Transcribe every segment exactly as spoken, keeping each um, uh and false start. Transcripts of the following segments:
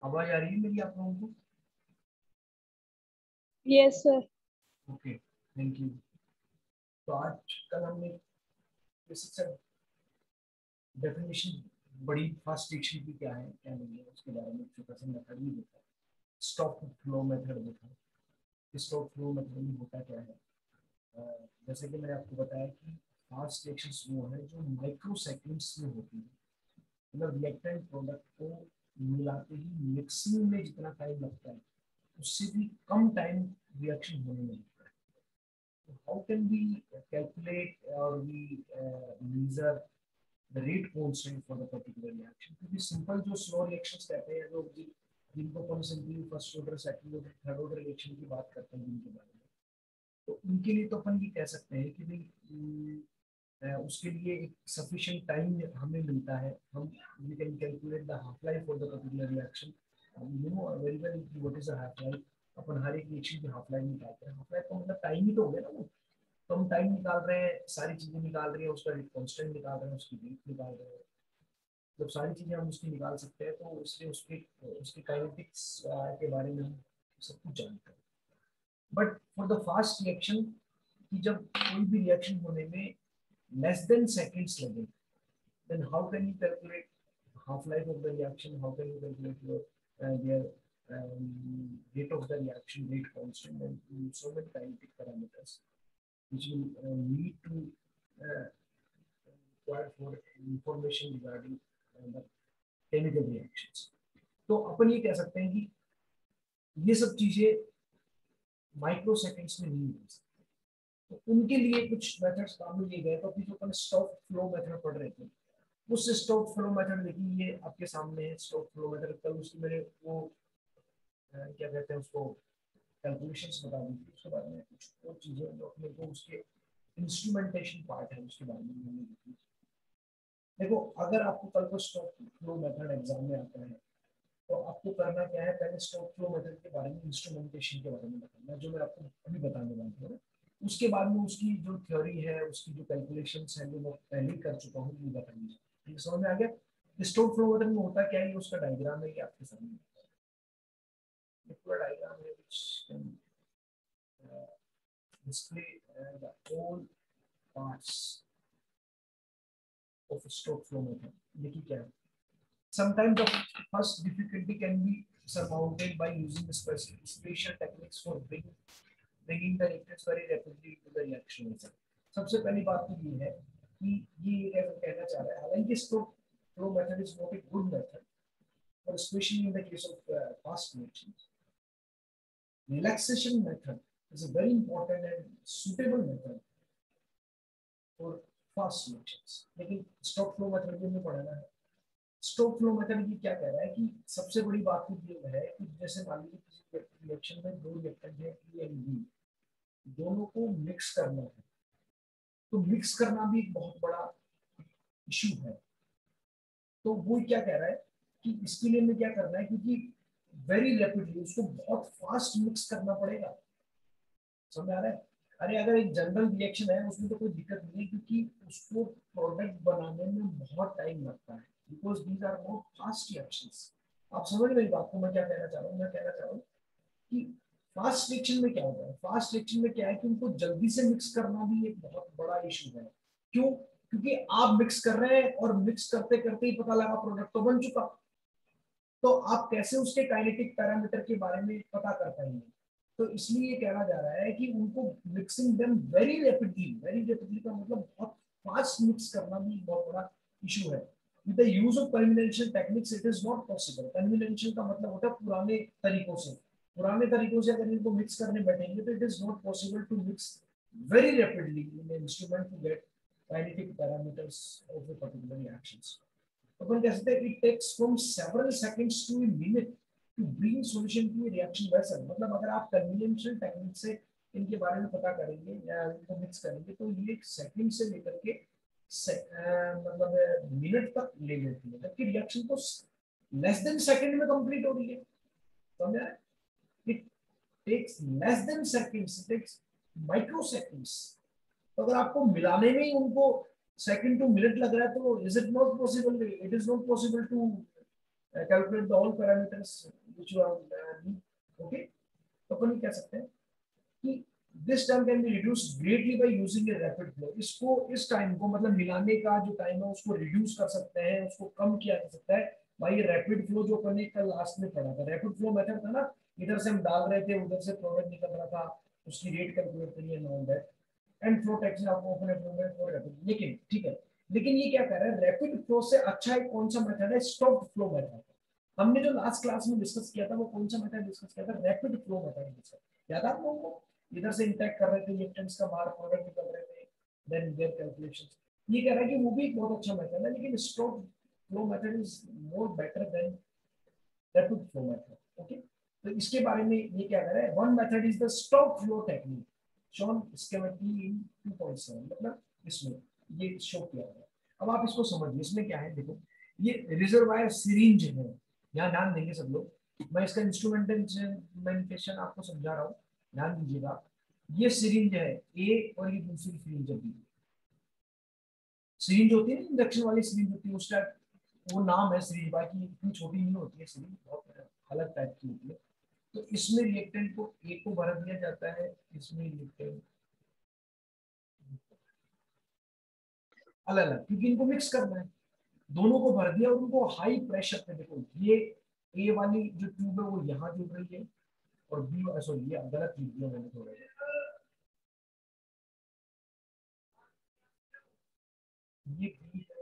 आवाज आ रही है मेरी आप लोगों को? Yes sir. Okay, thank you. तो आज कल हमने डेफिनेशन, बड़ी फास्ट डिक्शन की क्या है क्या नहीं है उसके बारे में छोटा सा मेथड भी देखा, स्टॉक फ्लो मेथड देखा। स्टॉक फ्लो मेथड में होता क्या है, अ, जैसे कि मैंने आपको बताया कि फास्ट रिएक्शंस वो है जो माइक्रो सेकेंड्स में होती है। मतलब रिएक्टेंट प्रोडक्ट को मिलाते ही मिक्सिंग में जितना टाइम लगता है उससे भी कम टाइम रिएक्शन होने में लगता है। हाउ कैन वी कैलकुलेट और we measure the rate constant for the particular reaction? क्योंकि सिंपल जो स्लो रिएक्शंस कहते हैं, जो जिनको अपन simply first order, second order, third order reaction की बात करते हैं जिनके बारे में, तो उनके लिए तो अपन ये कह सकते हैं कि भाई उसके लिए एक सफिशिएंट टाइम हमें मिलता है। हम we can calculate the half life for the particular reaction. You know very well what is a half life. अपन हर एक रिएक्शन की हाफ लाइफ निकालते हैं। हाफ लाइफ का मतलब टाइम ही तो हो गया ना वो। तो हम टाइम निकाल रहे हैं, सारी चीजें निकाल रहे हैं, उसका कांस्टेंट निकाल रहे हैं, उसकी रेट निकाल रहे हैं। जब सारी चीजें हम उसकी निकाल सकते हैं तो इसलिए उसके उसके काइनेटिक्स के बारे में हम सब कुछ जानते हैं। But for the fast reaction कि जब कोई भी रिएक्शन होने में less than seconds लगे, then how can you calculate half life of the reaction? How can you calculate your uh, their um, rate of the reaction, rate constant, and so many kinetic parameters which will uh, need to uh, require for information regarding uh, the chemical reactions. तो अपन ये कह सकते हैं कि ये सब चीजें micro seconds में नहीं हो सकती। तो उनके लिए कुछ मेथड्स काम में लिए गए। तो अभी जो अपन स्टॉक फ्लो मेथड पढ़ रहे थे, उस स्टॉक फ्लो मेथड देखिए, ये आपके सामने है स्टॉक फ्लो मेथड। कल उसकी मेरे वो अ, क्या कहते हैं उसको, कैलकुलेशंस बता दी थी। उसके बारे में कुछ और चीजें जो अपने को उसके इंस्ट्रूमेंटेशन पार्ट है उसके बारे में हमने देखी। देखो, अगर आपको कल को स्टॉक फ्लो मेथड एग्जाम में आता है तो आपको करना क्या है, पहले स्टॉक फ्लो मेथड के बारे में, इंस्ट्रूमेंटेशन के बारे में बताना, जो मैं आपको अभी बताने वाला हूँ। उसके बाद में उसकी जो थ्योरी है, उसकी जो कैलकुलेशंस है, जो मैं पहले ही कर चुका हूँ, वो बताऊंगा। ठीक, समझ में आ गया? स्टोक फ्लो मेथड में होता क्या है, उसका डायग्राम है, ये आपके सामने पूरा डायग्राम है which can uh, display uh, the all parts of a stroke flow method. देखिए क्या है, sometimes the first difficulty can be surmounted by using special special techniques for bringing bringing the reactants very rapidly to the reaction result. सबसे पहली बात तो ये है कि ये कहना चाह रहा है, हालांकि stroke flow method is not a good method, but especially in the case of uh, fast reactions, relaxation method is a very important and suitable method for fast reactions. लेकिन स्ट्रोक फ्लो मेथड में पढ़ना है। Stroke flow method ये क्या कह रहा है कि सबसे बड़ी बात ये है कि जैसे मान लीजिए किसी रिएक्शन में दो रिएक्टेंट है ए एंड बी, दोनों को मिक्स करना है। तो मिक्स करना भी एक बहुत बड़ा इशू है। तो वो क्या कह रहा है कि इसके लिए हमें क्या करना है, क्योंकि वेरी रैपिडली उसको बहुत फास्ट मिक्स करना पड़ेगा। समझ आ रहा है? अरे अगर एक जनरल रिएक्शन है उसमें तो कोई दिक्कत नहीं है, क्योंकि उसको प्रोडक्ट बनाने में बहुत टाइम लगता है, because these are more fast reactions. आप समझ रहे बात को मैं क्या कहना चाह रहा हूँ? मैं कहना चाह रहा हूँ कि फास्ट रिएक्शन में क्या होता है, फास्ट रिएक्शन में क्या है कि उनको जल्दी से मिक्स करना भी एक बहुत बड़ा इशू है। क्यों? क्योंकि आप मिक्स कर रहे हैं और मिक्स करते करते ही पता लगा प्रोडक्ट तो बन चुका, तो आप कैसे उसके काइनेटिक पैरामीटर के बारे में पता कर पाएंगे? तो इसलिए कहना जा रहा है कि उनको mixing them very rapidly, very rapidly का मतलब बहुत फास्ट मिक्स करना भी बहुत बड़ा इशू है। With the use of conventional techniques it is not possible. Conventional का मतलब होता है पुराने तरीकों से। पुराने तरीकों से अगर इनको मिक्स करने बैठेंगे तो it is not possible to mix very rapidly in instrument to get kinetic parameters of a particular reactions. अपन कह सकते हैं it takes from several seconds to a minute to bring solution to a reaction vessel. मतलब अगर आप conventional technique से इनके बारे में पता करेंगे या इनको मिक्स करेंगे तो ये एक सेकंड से लेकर के से, आ, मतलब मिनट तक ले लेती है, जबकि रिएक्शन तो लेस देन सेकंड में कंप्लीट हो रही है। समझ आया? It takes less than seconds, it takes micro seconds. तो अगर आपको मिलाने में ही उनको सेकंड टू मिनट लग रहा है तो is it not possible, it is not possible to calculate the all parameters which you have okay. तो अपन कह सकते हैं कि this time can be reduced greatly by using a rapid flow. इसको इस टाइम को मतलब मिलाने का जो टाइम है उसको रिड्यूस कर सकते हैं, उसको कम किया जा सकता है भाई रैपिड फ्लो जो करने का लास्ट में पड़ा था। रैपिड फ्लो मेथड था ना, इधर से हम डाल रहे थे उधर से प्रोडक्ट निकल रहा था, उसकी रेट कैलकुलेट करिए and all that. And flow text आपको ओपन फ्लो में फ्लो रैपिड, लेकिन ठीक है, लेकिन ये क्या कर रहा है, रैपिड फ्लो से अच्छा एक कौन सा मेथड है, स्टॉप्ड फ्लो मेथड। हमने जो लास्ट क्लास में डिस्कस किया था वो कौन सा मेथड डिस्कस किया था, रैपिड फ्लो मेथड डिस्कस, याद है आप लोगों को? इधर से इंटैक्ट कर रहे थे रिएक्टेंट्स का, बाहर प्रोडक्ट निकल रहे थे, देन देयर कैलकुलेशंस। ये कह रहा है कि वो भी एक बहुत अच्छा मेथड है, लेकिन stop flow method is more better than rapid flow method. Okay, तो इसके बारे में ये क्या कह रहा है, one method is the stop flow technique shown schematically in two point seven, मतलब इसमें ये शो किया गया। अब आप इसको समझिए, इसमें क्या है, देखो ये रिजर्वायर सिरिंज है, यहाँ ध्यान देंगे सब लोग, मैं इसका इंस्ट्रूमेंटेशन आपको समझा रहा हूँ, ध्यान दीजिएगा। ये सिरिंज है ए और ये दूसरी सिरिंज है बी। सिरिंज होती है ना, इंजेक्शन वाली सिरिंज होती है, उसका वो नाम है सिरिंज, बाकी इतनी छोटी नहीं होती है सिरिंज, बहुत अलग टाइप की होती है। तो इसमें रिएक्टेंट को ए को भर दिया जाता है, इसमें रिएक्टेंट अलग अलग, क्योंकि इनको मिक्स करना है, दोनों को भर दिया और उनको हाई प्रेशर पे, देखो ये ए वाली जो ट्यूब है वो यहाँ जुड़ रही है और बी, सॉरी ये गलत लिख दिया मैंने थोड़ा, ये बी है,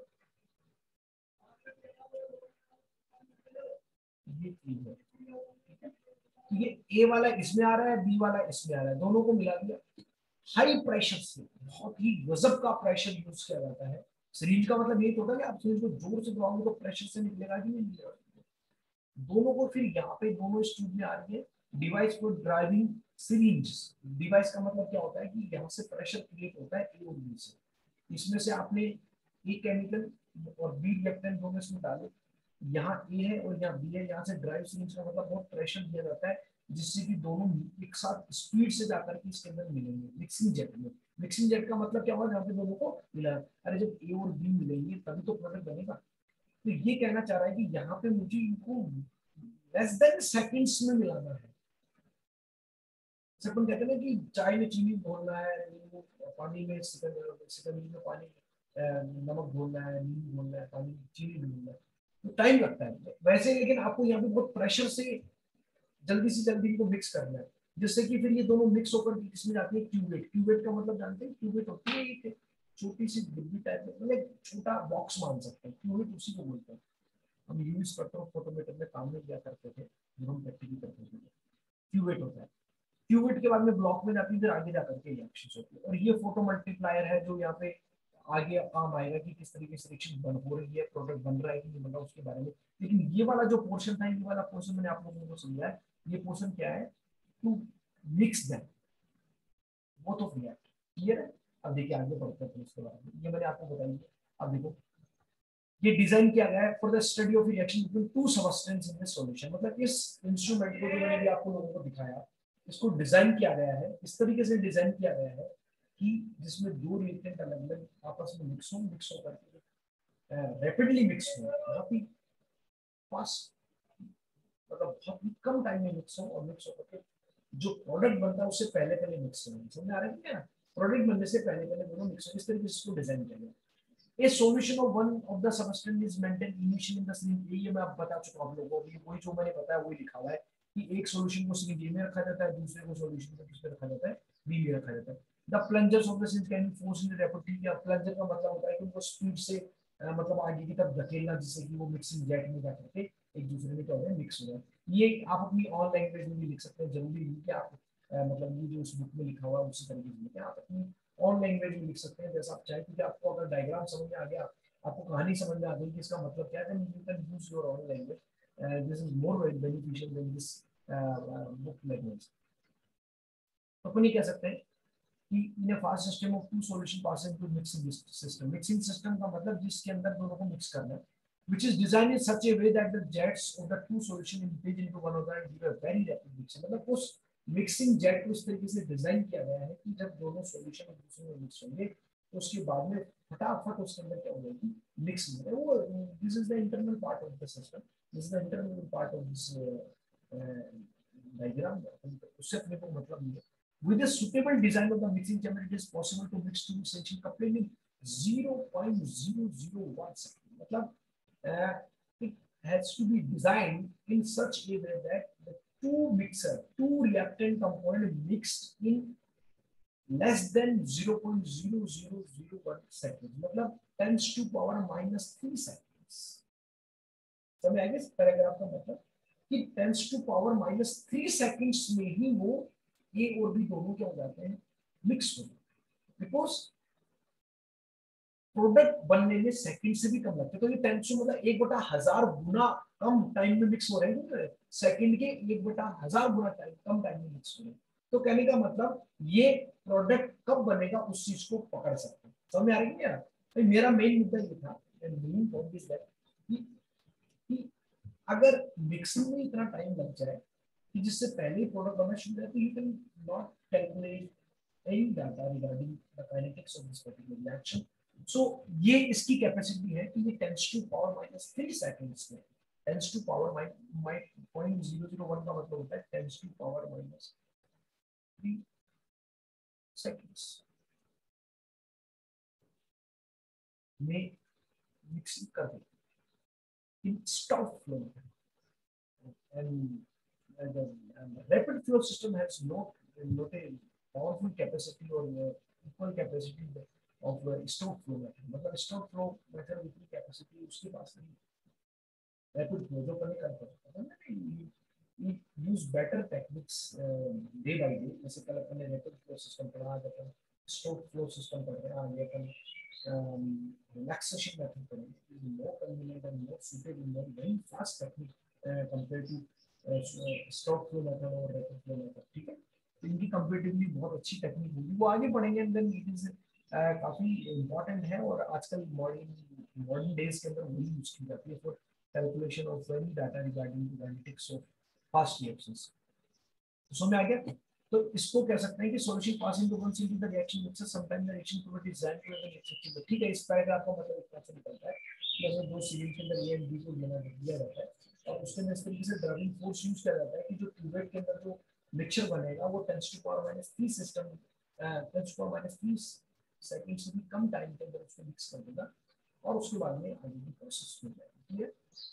ये बी है, ठीक है। तो ये ए वाला इसमें आ रहा है, बी वाला इसमें आ रहा है, दोनों को मिला दिया हाई प्रेशर से, बहुत ही गजब का प्रेशर यूज किया जाता है। सिरिंज का मतलब यही होता है कि आप सिरिंज को जोर से दबाओगे तो प्रेशर से निकलेगा कि नहीं निकलेगा। दोनों को फिर यहाँ पे दोनों इस ट्यूब में आ रही है, डिवाइस को ड्राइविंग सिरिंज। डिवाइस का मतलब क्या होता है कि यहाँ से प्रेशर क्रिएट होता है ए और बी से, इसमें से आपने ए केमिकल और बी रिएक्टेंट दोनों इसमें डाले, यहाँ ए है और यहाँ बी है, यहाँ से ड्राइव सिरिंज का मतलब बहुत प्रेशर दिया जाता है जिससे कि दोनों एक साथ स्पीड से जाकर के इसके अंदर मिलेंगे मिक्सिंग जेट में। मिक्सिंग जेट का मतलब क्या होगा, जहाँ पे दोनों को मिला, अरे जब ए और बी मिलेंगे तभी तो प्रोडक्ट बनेगा। तो ये कहना चाह रहा है कि यहाँ पे मुझे इनको लेस देन सेकंड्स में मिलाना है। अपन कहते हैं ना कि चाय में चीनी घोलना है, नींबू पानी में सिकंजी में पानी नमक घोलना है, नींबू घोलना है, पानी चीनी घोलना है, तो टाइम लगता है वैसे, लेकिन आपको यहाँ पे बहुत प्रेशर से जल्दी से जल्दी इनको मिक्स करना है, जिससे कि फिर ये दोनों मिक्स होकर किसमें जाती है, क्यूवेट। क्यूवेट का मतलब जानते हैं, क्यूवेट होती है एक छोटी सी डिब्बी टाइप में, मतलब छोटा बॉक्स मान सकते हैं, क्यूवेट उसी को बोलते हैं। हम यूज करते हो फोटोमीटर में काम में किया करते थे जब हम प्रैक्टिकल करते थे, क्यूवेट होता है। क्यूवेट के बाद में ब्लॉक में जाती है, फिर आगे जाकर के रिएक्शन होती है, और ये फोटो मल्टीप्लायर है जो यहाँ पे आगे काम आएगा कि किस तरीके से रिएक्शन बन हो रही है, प्रोडक्ट बन रहा है कि नहीं बन रहा उसके बारे में। लेकिन ये वाला जो पोर्शन था, ये वाला पोर्शन मैंने आप लोगों को समझाया, ये पोर्शन क्या है, to mix them both of react, clear है। अब देखिए आगे बढ़ते हैं इसके बारे में, ये मैंने आपको बताई। अब देखो ये डिजाइन किया गया है for the study of reaction between two substance in this solution, मतलब इस इंस्ट्रूमेंट को जो मैंने भी आपको लोगों को दिखाया, इसको डिजाइन किया गया है, इस तरीके से डिजाइन किया गया है कि जिसमें दो रिएक्टेंट अलग अलग आपस में मिक्स हो, मिक्स हो करके रैपिडली मिक्स हो, बहुत ही फास्ट, मतलब बहुत ही कम टाइम में मिक्स हो, और मिक्स होकर के जो प्रोडक्ट बनता है उससे पहले पहले मिक्स हो, समझ आ रहा है क्या, प्रोडक्ट बनने से पहले पहले दोनों मिक्स हो, इस तरीके से इसको डिजाइन किया गया। A solution of one of the substance is maintained initially in the syringe, ये मैं आप बता चुका हूँ आप लोगों को, ये वही जो मैंने बताया वही लिखा हुआ है कि एक सॉल्यूशन को सिरिंज में रखा जाता है, दूसरे को सॉल्यूशन को किस पे रखा जाता है, बी में रखा जाता है। The plungers of the syringe can be forced in rapid, या प्लंजर का मतलब होता है कि उनको स्पीड से अ, मतलब आगे की तरफ धकेलना, जिससे कि वो मिक्सिंग जेट में जाकर के एक दूसरे में क्या हो जाए, मिक्स हो जाए। ये आप अपनी ऑन लैंग्वेज में भी लिख सकते हैं, जरूरी नहीं कि आप अ, मतलब ये जो उस बुक में लिखा हुआ है उसी तरीके से लिखें, आप अपनी ऑन लैंग्वेज में लिख सकते हैं जैसा आप चाहें, क्योंकि आपको अगर डायग्राम समझ में आ गया, आपको कहानी समझ में आ गई कि इसका मतलब क्या है, then you can use your own language. Uh, this is more beneficial than this uh, uh, book language. तो अपन ये कह सकते हैं कि इन a fast system of two solution passing to mixing system. Mixing system का मतलब जिसके अंदर दोनों को मिक्स करना है, which is designed in such a way that the jets of the two solution impinge into one another and give a very rapid mixing. मतलब उस मिक्सिंग जेट को इस तरीके से डिजाइन किया गया है कि जब दोनों सॉल्यूशन एक दूसरे में मिक्स होंगे तो उसके बाद में फटाफट उसके अंदर क्या हो जाएगी, मिक्स हो जाएगा वो। This is the internal part of the system, this is the intermediate part of this diagram, उससे अपने को मतलब नहीं है। With a suitable design of the mixing chamber, it is possible to mix two essential coupling in zero point zero zero one second. मतलब uh, it has to be designed in such a way that the two mixer, two reactant component mixed in less than zero point zero zero zero one seconds. मतलब tens to power minus three seconds. समझ आएगा इस paragraph का मतलब कि tens to power minus three seconds में ही वो ए और बी दोनों क्या हो जाते हैं, मिक्स हो जाते हैं। बिकॉज प्रोडक्ट बनने में सेकंड से भी कम लगता है, तो ये टेंस टू मतलब एक बटा हजार गुना कम टाइम में मिक्स हो रहे हैं, सेकंड के एक बटा हजार गुना टाइम कम टाइम में मिक्स हो रहे हैं। तो कहने का मतलब ये प्रोडक्ट कब बनेगा उस चीज को पकड़ सकते हैं। समझ में आ रही है यार? तो मेरा मेन मुद्दा ये था, मेन पॉइंट इज दैट कि अगर मिक्सिंग में इतना टाइम लग जाए कि जिससे पहले ही प्रोडक्ट बनना शुरू हो, तो you can not calculate any data regarding the kinetics of this particular reaction. So ये इसकी कैपेसिटी है कि ये tens to power minus three seconds में, tens to power point zero zero one का मतलब होता है tens to power minus three seconds में मिक्सिंग कर देते इन स्टॉप फ्लो में। And, and, the, and the rapid flow system has no, not a powerful capacity or uh, equal capacity of uh, stoke flow method. मतलब stoke flow method उतनी capacity उसके पास नहीं। Rapid flow जो करने का पड़ता है ना, we use better techniques uh, day by day। जैसे कल अपन ने rapid flow system पढ़ा, आज अपन stoke flow system पढ़ रहे हैं, आगे अपन relaxation method पढ़ेंगे। More convenient and more suitable, more very fast technique compared to stock flow method और रैपिड फ्लो मेथड। ठीक है, तो इनकी कंपैरेटिवली बहुत अच्छी टेक्निक होगी, वो आगे पढ़ेंगे। एंड देन इट इज काफी इंपॉर्टेंट है और आजकल मॉडर्न मॉडर्न डेज के अंदर वही यूज की जाती है for calculation of any data regarding the analytics of fast reactions. तो समझ में आ गया? तो इसको कह सकते हैं कि solution passing to one C to the reaction mixer, sometime the reaction product design to an acceptable. ठीक है, इस पैराग्राफ का मतलब इतना से निकलता है कि अगर दो सीरीज के अंदर ए एंड बी को लेना दिया जाता है और उसके अंदर इस तरीके से ड्राइविंग फोर्स यूज किया जाता है कि जो क्यूबेट के अंदर जो मिक्सचर बनेगा वो tens to power minus three system tens to power minus three second से भी कम टाइम के अंदर उसको मिक्स कर देगा और उसके बाद में आगे की प्रोसेस हो जाएगी। ठीक है,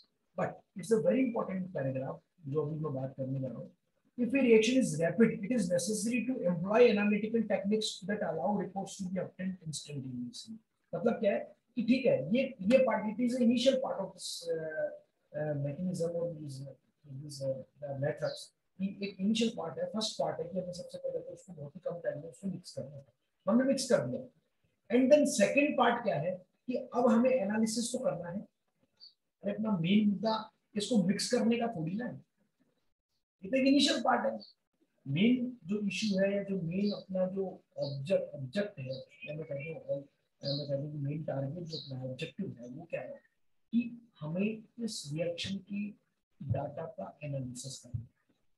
but it's a very important paragraph जो अभी मैं बात करने जा रहा हूँ। If a reaction is rapid, it is necessary to employ analytical techniques that allow reports to be obtained instantaneously। मतलब क्या है कि ठीक है, ये ये part it is initial part of this mechanism और दिस दिस मेथड्स कि एक इनिशियल पार्ट है, फर्स्ट पार्ट है कि हमें सबसे पहले तो उसको बहुत ही कम टाइम में उसको मिक्स करना है। हमने मिक्स कर दिया, एंड देन सेकंड पार्ट क्या है कि अब हमें एनालिसिस तो करना है। अरे अपना मेन मुद्दा इसको मिक्स करने का थोड़ी ना है, ये एक इनिशियल पार्ट है। मेन जो इशू है या जो मेन अपना जो ऑब्जेक्ट ऑब्जेक्ट है या मैं कहता हूँ मैं कहता हूँ मेन टारगेट जो अपना ऑब्जेक्टिव है वो क्या है कि हमें इस रिएक्शन की डाटा का एनालिसिस करना है,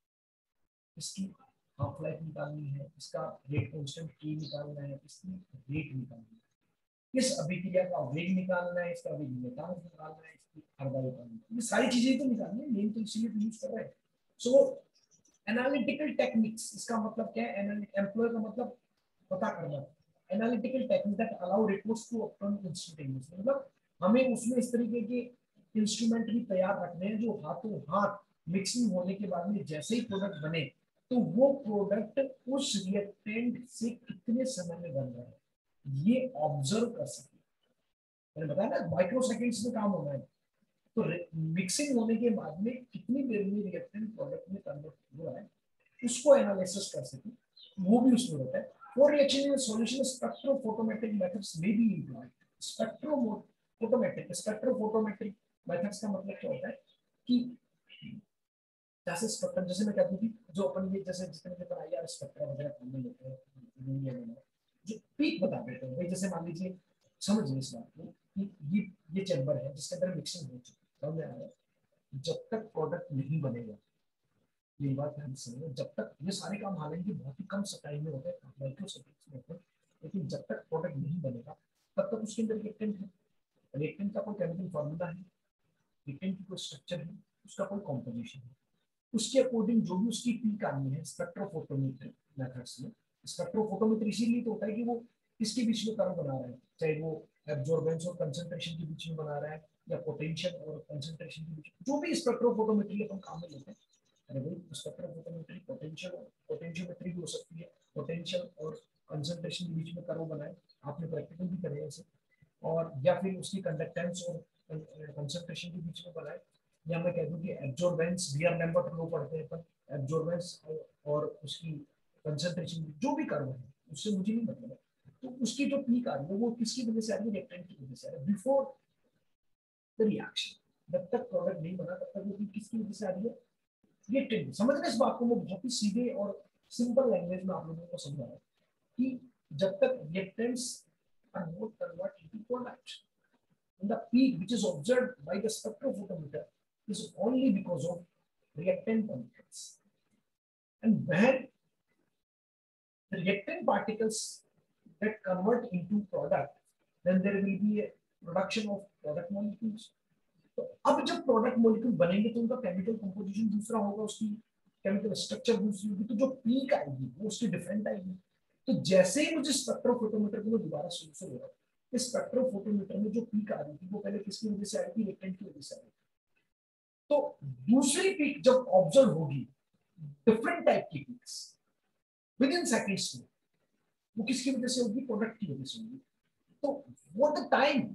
इसकी हाफ लाइफ निकालनी है, इसका रेट कांस्टेंट के निकालना है, इसकी रेट निकालनी है, इस अभिक्रिया का वेग निकालना है, इसका वेग निकालना है, इसकी अर्धा निकालना है। ये सारी चीजें तो निकालनी है, मेन तो इसीलिए तो यूज कर रहे हैं। सो एनालिटिकल टेक्निक्स, इसका मतलब क्या है? एम्प्लॉय का मतलब पता करना। Analytical technique that allow reports to obtain instantaneously, मतलब हमें उसमें इस तरीके के इंस्ट्रूमेंट भी तैयार रखने हैं जो हाथों हाथ मिक्सिंग होने के बाद में जैसे ही प्रोडक्ट बने तो वो प्रोडक्ट उस रिएक्टेंट से कितने समय में बन रहा है ये ऑब्जर्व कर सके। मैंने बताया ना माइक्रो सेकेंड्स में काम होना है, तो मिक्सिंग होने के बाद में कितनी देर में रिएक्टेंट प्रोडक्ट में कन्वर्ट हो रहा है उसको एनालिसिस कर सके, वो भी उसमें होता है। For reaction in a solution, spectrophotometric methods may be employed. Spectrophotometric, spectrophotometric methods का मतलब क्या होता है कि जैसे स्पेक्ट्रम, जैसे मैं कहती थी जो अपन ये जैसे जितने भी बनाई यार स्पेक्ट्रम वगैरह काम लेते हैं जो पीक बता देते हैं भाई, जैसे मान लीजिए समझिए इस बात को कि ये ये चैम्बर है जिसके अंदर मिक्सिंग हो चुकी है, समझ में आ रहा है? जब तक प्रोडक्ट नहीं बनेगा, ये बात ध्यान से सुनिए, जब तक ये सारे काम हालांकि बहुत ही कम टाइम में होते हैं माइक्रो सेकंड्स में होते हैं, लेकिन जब तक प्रोडक्ट नहीं बनेगा तब तक उसके अंदर रिएक्टेंट है। रिएक्टेंट का कोई केमिकल फॉर्मूला है, रिएक्टेंट की कोई स्ट्रक्चर है, उसका कोई कॉम्पोजिशन है, उसके अकॉर्डिंग जो भी उसकी पीक आनी है स्पेक्ट्रोफोटोमेट्री मेथड्स में। स्पेक्ट्रोफोटोमेट्री इसीलिए तो होता है कि वो किसके बीच में कर्व बना रहा है, चाहे वो एब्जॉर्बेंस और कंसंट्रेशन के बीच में बना रहा है या पोटेंशियल और कंसंट्रेशन के बीच में, जो भी स्पेक्ट्रोफोटोमेट्री अपन काम में लेते हैं। अरे भाई स्पेक्ट्रोफोटोमेट्री पोटेंशियल पोटेंशियोमेट्री भी हो सकती है, पोटेंशियल और कंसंट्रेशन के बीच में कर्व बनाए, आपने प्रैक्टिकल भी करे ऐसे, और या फिर उसकी कंडक्टेंस और कंसंट्रेशन के बीच में बनाए, या मैं कह दूं कि एब्जॉर्बेंस बियर नंबर लो पढ़ते हैं पर एब्जॉर्बेंस और उसकी कंसंट्रेशन जो भी कर्व है उससे मुझे नहीं मतलब है। तो उसकी जो पीक आ रही है वो किसकी वजह से आ रही है, रिएक्टेंट की वजह से आ रही है बिफोर द रिएक्शन। जब तक प्रोडक्ट नहीं बना तब तक वो पीक किसकी वजह से आ रही है, रिएक्टेंट। समझ रहे इस बात को, मैं बहुत ही सीधे और सिंपल लैंग्वेज में आप लोगों को समझाया कि जब तक reactants are not convert into product, and the peak which is observed by the spectrophotometer is only because of reactant particles. And when the reactant particles get convert into product, then there will be a production of product molecules. तो अब जब product molecule बनेंगे तो उनका chemical composition दूसरा होगा, उसकी chemical structure दूसरी होगी, तो जो पीक आएगी वो उसकी डिफरेंट आएगी। तो जैसे ही मुझे स्पेक्ट्रोफोटोमीटर को दोबारा शुरू से हो रहा है, इस स्पेक्ट्रोफोटोमीटर में जो पीक आ रही थी वो पहले किसकी वजह से आई थी, रिएक्टेंट की वजह से आई थी। तो दूसरी पीक जब ऑब्जर्व होगी, डिफरेंट टाइप की पीक्स विद इन सेकंड्स में, वो किसकी वजह से होगी, प्रोडक्ट की वजह से होगी। तो what the time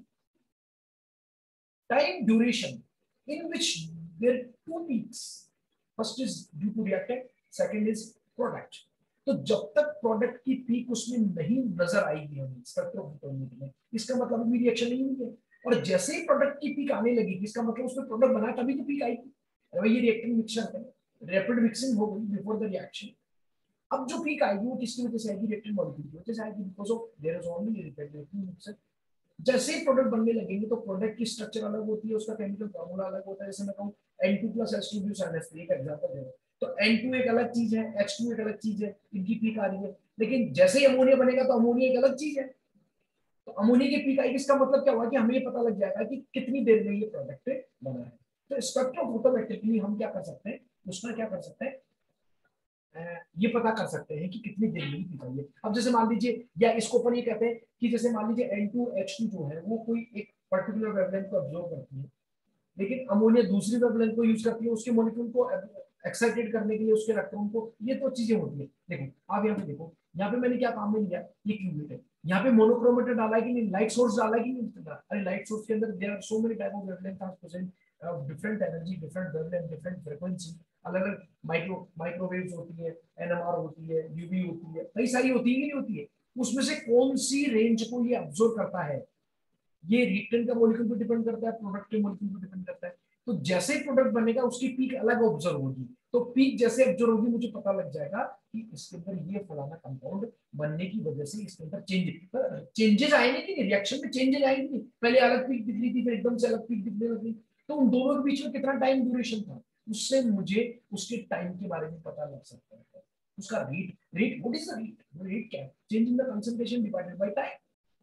time duration in which there are two peaks, first is due to reactant, second is product। तो जब तक प्रोडक्ट की पीक उसमें नहीं नजर आएगी हमें स्पेक्ट्रोफोटोमीटर में, इसका मतलब अभी रिएक्शन नहीं हुई है। और जैसे ही प्रोडक्ट की पीक आने लगी, इसका मतलब उसमें प्रोडक्ट बना तभी तो पीक आएगी। अरे ये रिएक्टिव मिक्सचर है, रैपिड मिक्सिंग हो गई बिफोर द रिएक्शन। अब जो पीक आएगी वो किसकी वजह से आएगी, रिएक्टिव मॉलिक्यूल की वजह से आएगी, because of there is only reactive mixture. जैसे ही प्रोडक्ट बनने लगेंगे तो प्रोडक्ट की स्ट्रक्चर अलग होती है, उसका केमिकल फार्मूला अलग होता है। जैसे मैं कहूं N two plus H two ब्यूस एन एच थ्री, एक एग्जांपल दे रहा हूं, तो एन टू एक अलग चीज है, एच टू एक अलग चीज है, इनकी पीक आ रही है। लेकिन जैसे ही अमोनिया बनेगा तो अमोनिया एक अलग चीज है, तो अमोनिया की पीक आएगी। इसका मतलब क्या हुआ कि हमें ये पता लग जाएगा कि कितनी देर में ये प्रोडक्ट बना है। तो स्पेक्ट्रोफोटोमेट्रिकली हम क्या कर सकते हैं, उसका क्या कर सकते हैं, ये पता कर सकते हैं कि कितनी देर में पीक आई है। अब जैसे मान लीजिए, या इसको अपन ये कहते हैं कि जैसे मान लीजिए एन टू एच टू जो है वो कोई एक पर्टिकुलर वेवलेंथ को अब्जॉर्ब करती है, लेकिन अमोनिया दूसरी वेवलेंथ को यूज करती है उसके मॉलिक्यूल को एक्साइटेड करने के लिए, उसके इलेक्ट्रॉन को। ये तो चीजें होती है। देखो आप यहाँ पे देखो, यहाँ पे मैंने क्या काम में लिया, ये क्यूबिट है, यहाँ पे मोनोक्रोमेटेड डाला है कि नहीं, लाइट सोर्स डाला है कि नहीं। अरे लाइट सोर्स के अंदर there are so many type of wavelength are present, different energy, different wavelength, different frequency, अलग अलग माइक्रो माइक्रोवेव्स होती है, एनएमआर होती है, यूवी होती है, कई सारी होती है कि नहीं होती है। उसमें से कौन सी रेंज को ये ऑब्जर्व करता है, ये रिएक्टेंट का मॉलिक्यूल पे डिपेंड करता है, प्रोडक्ट के मॉलिक्यूल पे डिपेंड करता है। तो जैसे प्रोडक्ट बनेगा उसकी पीक अलग ऑब्जर्व होगी, तो पीक जैसे ऑब्जर्व होगी मुझे पता लग जाएगा कि इसके अंदर ये फलाना कंपाउंड बनने की वजह से इसके अंदर चेंज चेंजेस आएंगे कि नहीं, रिएक्शन में चेंजेस आएंगे नहीं। पहले अलग पीक दिख रही थी, फिर एकदम से अलग पीक दिखने लगी, तो उन दोनों के बीच में कितना टाइम ड्यूरेशन था, उससे मुझे उसके टाइम के बारे में पता लग सकता है। उसका rate rate what is the rate, rate क्या है, change in the concentration divided by time.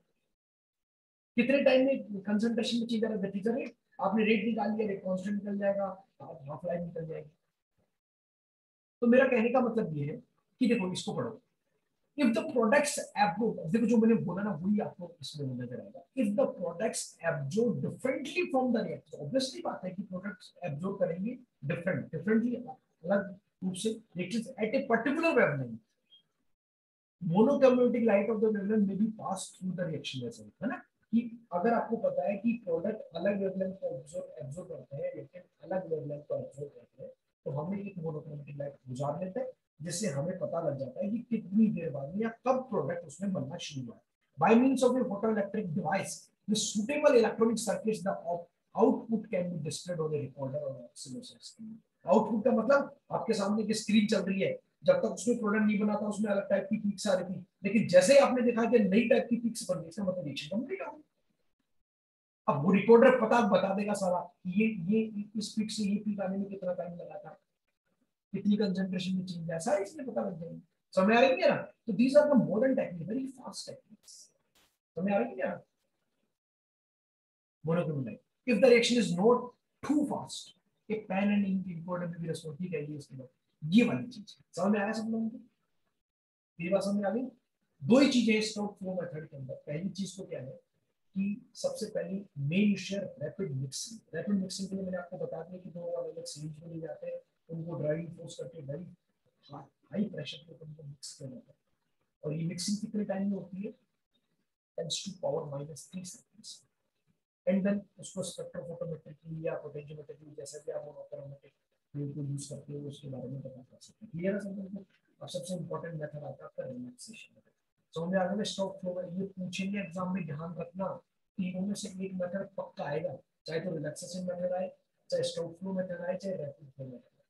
कितने टाइम में कंसंट्रेशन में चेंज आ रहा है, दैट इज द रेट। आपने रेट निकाल लिया, रेट कांस्टेंट निकल जाएगा, हाफ लाइफ निकल जाएगी। तो मेरा कहने का मतलब ये है कि देखो इसको पढ़ो, if the products absorb, देखो जो मैंने बोला ना वही आपको इसमें नजर आएगा। if the products absorb differently from the reactor, obviously बात है कि products absorb करेंगे different differently अलग रूप से, reactions at a particular wavelength, monochromatic light of the wavelength may be passed through the reaction vessel, है ना। कि अगर आपको पता है कि प्रोडक्ट अलग वेवलेंथ को एब्जॉर्ब एब्जॉर्ब करते हैं, लेकिन अलग वेवलेंथ को एब्जॉर्ब करते हैं, तो हमें एक मोनोक्रोमेटिक लाइट गुजार लेते हैं, जिससे हमें पता लग जाता है कि कितनी देर बाद या कब प्रोडक्ट उसमें बनना शुरू हुआ है। By means of a photoelectric device with suitable electronic circuits, the output can be displayed on a recorder or oscilloscope screen। Output का मतलब आपके सामने की स्क्रीन चल रही है, जब तक उसमें प्रोडक्ट नहीं बना था उसमें अलग टाइप की पीक्स आ रही थी, लेकिन जैसे ही आपने देखा कि नई टाइप की पीक्स बन गई, इसका मतलब रिएक्शन कंप्लीट हो गई। अब वो रिकॉर्डर पता बता देगा सारा ये ये इस पीक से ये पीक आने में कितना टाइम लगा था, कितनी कंसंट्रेशन में चेंज है, सारी इसमें पता लग जाएगी। समझ आ रही है ना। तो these are the modern technique, very fast techniques. समझ आ रही है ना। Monochromatic, if the reaction is not too fast, एक पेन एंड इंक इंपोर्ट में भी रेस्पॉन्स ठीक है ये इसके बाद ये वाली चीज समझ में आया सब लोगों को? ये बात समझ में आ गई? दो ही चीजें स्टॉक फ्लो मेथड के अंदर। पहली चीज तो क्या है कि सबसे पहली main issue rapid mixing. Rapid mixing के लिए मैंने आपको बता दिया कि दो अलग अलग सीरीज में ले जाते हैं, उनको ड्राइविंग फोर्स करके वेरी हाई प्रेशर पे उनको मिक्स किया जाता है। और ये मिक्सिंग कितने टाइम में होती है? Tens to power minus three seconds. And then उसको स्पेक्ट्रोफोटोमेट्रिकली या पोटेंशियोमेट्रिकली जैसे भी आप मोनोक्रोमैटिक फ्लूइड को यूज करते हो उसके बारे में पता कर सकते हैं। क्लियर है समझ? अब सबसे इंपॉर्टेंट मेथड आता है आपका रिलैक्सेशन मेथड। समझ में आ गया? स्टॉक फ्लो ये पूछेंगे एग्जाम में, ध्यान रखना तीनों में से एक मेथड पक्का आएगा, चाहे तो रिलैक्सेशन मेथड आए, चाहे स्टॉक फ्लो मेथड आए, चाहे रैपिड फ्लो मेथड आए।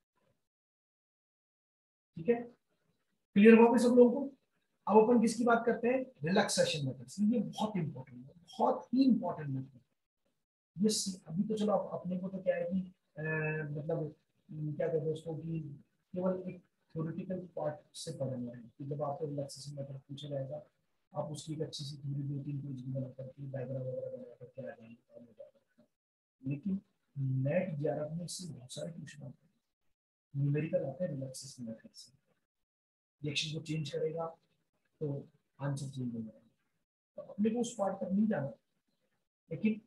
ठीक है, क्लियर हुआ भी सब लोगों को? अब अपन किसकी बात करते हैं? Relaxation method. ये बहुत इंपॉर्टेंट है, बहुत ही इंपॉर्टेंट मेथड। ये अभी तो चलो अपने को तो क्या है कि आ, मतलब क्या कहते हैं उसको कि केवल एक थ्योरेटिकल पार्ट से पढ़ना है कि जब आपको रिलैक्सेशन मेथड पूछा जाएगा आप उसकी एक अच्छी सी थ्योरी दो तीन पेज बना करके डायग्राम वगैरह बना करके आ जाएंगे। लेकिन नेट ग्यारह में से बहुत सारे क्वेश्चन आते हैं न्यूमेरिकल आते हैं रिलैक्सेशन मेथड से। रिएक्शन को चेंज करेगा तो आंसर चेंज हो जाएगा। तो अपने को उस पार्ट तक नहीं जाना, लेकिन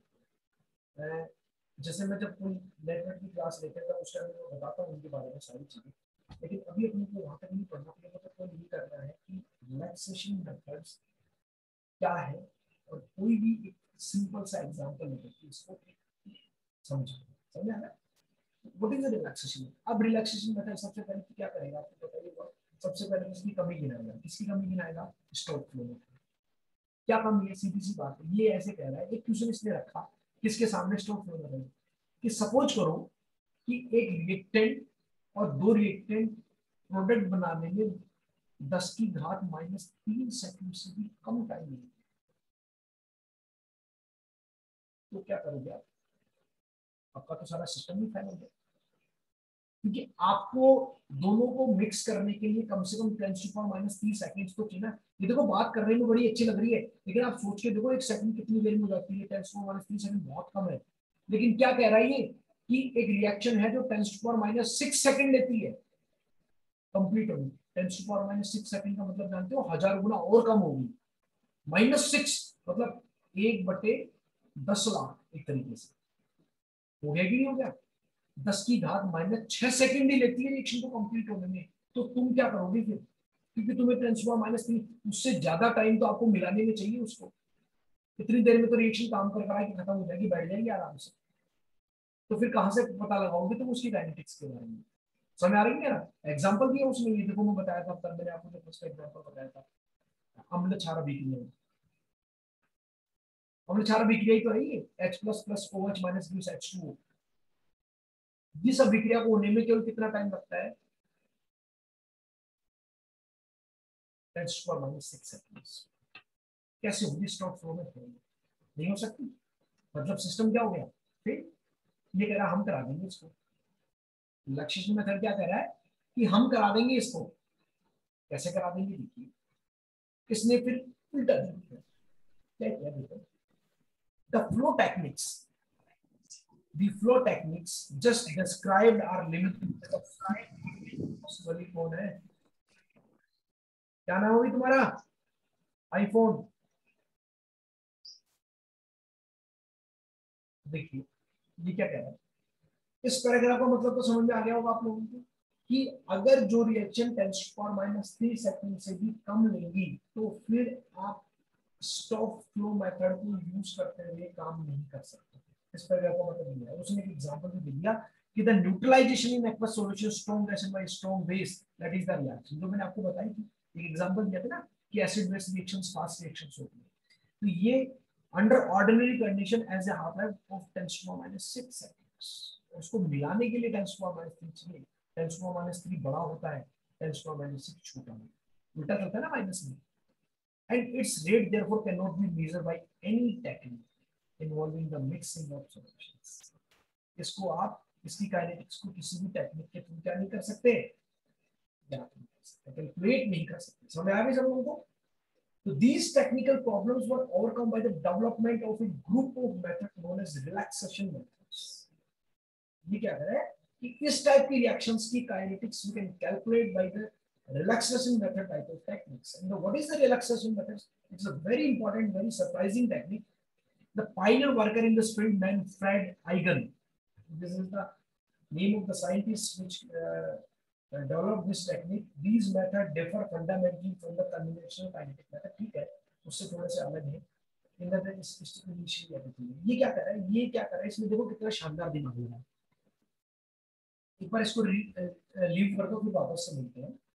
जैसे मैं जब कोई नेटवर्क की क्लास लेकर था उस टाइम मैं बताता हूँ उनके बारे में सारी चीजें। लेकिन अभी अपने को वहां तक नहीं पढ़ना, अपने को तो ये करना है कि रिलैक्सेशन मेथड्स क्या है और कोई भी एक सिंपल सा एग्जांपल लेकर के इसको समझो। समझ आया? What is the relaxation? अब रिलैक्सेशन मेथड सबसे पहले क्या करेगा आपको बताइए। सबसे पहले इसकी कमी गिनाएगा। किसकी कमी गिनाएगा? स्टॉक फ्लो में। क्या कमी है? सीधी सी बात है, ये ऐसे कह रहा है, एक क्वेश्चन इसने रखा किसके सामने स्टॉक फ्लो में कि सपोज करो कि एक रिएक्टेंट और दो रिएक्टेंट प्रोडक्ट बनाने में दस की घात माइनस तीन सेकंड से भी कम टाइम लगेगा, तो क्या करोगे आप? आपका तो सारा सिस्टम ही फेल हो गया, क्योंकि आपको दोनों को मिक्स करने के लिए कम से कम ten to power minus three seconds तो चाहिए ना। ये देखो बात करने में बड़ी अच्छी लग रही है, लेकिन आप सोच के देखो एक सेकंड कितनी देर में हो जाती है? Ten to power minus three second बहुत कम है। लेकिन क्या कह रहा है ये कि एक रिएक्शन है जो ten to power minus six second लेती है कंप्लीट होगी। Ten to power minus six second का मतलब जानते हो? हजार गुना और कम होगी। माइनस सिक्स मतलब एक बटे दस लाख एक तरीके से। हो गया कि नहीं हो गया? दस की घात माइनस छह सेकंड ही लेती है रिएक्शन को कंप्लीट होने में। तो तुम क्या करोगे फिर? क्योंकि तुम्हें ten to power minus three उससे ज्यादा टाइम तो आपको मिलाने में चाहिए उसको। इतनी देर में तो रिएक्शन काम कर रहा है कि खत्म हो जाएगी, बैठ जाएगी आराम से। तो फिर कहां से पता लगाओगे तुम उसकी काइनेटिक्स के बारे में? समझ आ रही है ना? एग्जांपल दिया उसने, ये देखो मैं बताया था तब मैंने आपको उसका एग्जांपल बताया था अम्ल क्षार अभिक्रिया। अम्ल क्षार अभिक्रिया ही तो है ये, H plus plus OH minus gives H two O। जिस अभिक्रिया को होने में केवल कितना टाइम लगता है? Ten to power minus six seconds. कैसे होगी? स्टॉक फ्लो में नहीं हो सकती। मतलब सिस्टम क्या हो गया फिर? ये कह रहा हम करा देंगे इसको। लक्ष्य मेथड क्या कह रहा है कि हम करा देंगे इसको। कैसे करा देंगे देखिए। इसने फिर उल्टा दिया। क्या किया देखो? The flow techniques the flow techniques just described are limited of possibly कौन है? क्या नाम होगी तुम्हारा? आईफोन। देखिए ये क्या कह रहा है इस पैराग्राफ का मतलब तो समझ में आ गया होगा आप लोगों को कि अगर जो reaction ten to power minus three second से भी कम लेंगी तो फिर आप स्टॉक फ्लो मेथड को यूज करते हुए काम नहीं कर सकते। इस पैराग्राफ का मतलब ये है। उसने एक एग्जांपल भी दिया कि the neutralization in aqueous solution strong acid by strong base that is the reaction. जो मैंने आपको बताई थी एक एग्जांपल दिया था ना कि acid base reactions fast reactions होती है। तो ये under ordinary condition as a half life of ten to power minus six seconds. उसको मिलाने के लिए ten to power minus three चाहिए। Ten to power minus three बड़ा होता है, ten to power minus six छोटा होता है। उल्टा चलता है ना माइनस में। And its rate therefore cannot be measured by any technique involving the mixing of solutions. इसको आप इसकी काइनेटिक्स को किसी भी टेक्निक के थ्रू क्या नहीं कर सकते? कैलकुलेट नहीं कर सकते। समझ आ गई सब लोगों को? So these technical problems were overcome by the development of a group of methods known as relaxation methods. ये क्या है? कि किस टाइप की रिएक्शंस की kinetics we can calculate by the relaxation method type of techniques. And the, what is the relaxation method? It's a very important, very surprising technique. The pioneer worker in this field, man Fred Eigen. This is the name of the scientist which uh, uh, developed this technique. These methods differ fundamentally from the conventional kinetic method. ठीक है, उससे थोड़े से अलग है. In the initially everything. ये क्या कर रहा है? ये क्या कर रहा है? इसमें देखो कितना शानदार दिमाग लगा है. एक बार इसको लीव कर दो, फिर वापस से मिलते हैं.